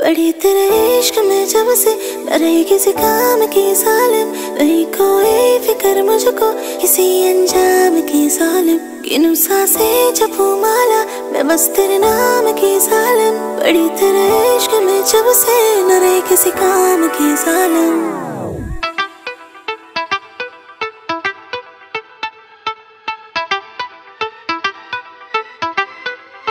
पड़ी तेरे इश्क में जब से न रही किसी काम की जालिम, नहीं कोई फिक्र मुझको किसी अंजाम की जालिम। गिनूं सांसें जपूं माला मैं बस तेरे नाम की जालिम, पड़ी तेरे इश्क में जब से न रही किसी काम की जालिम।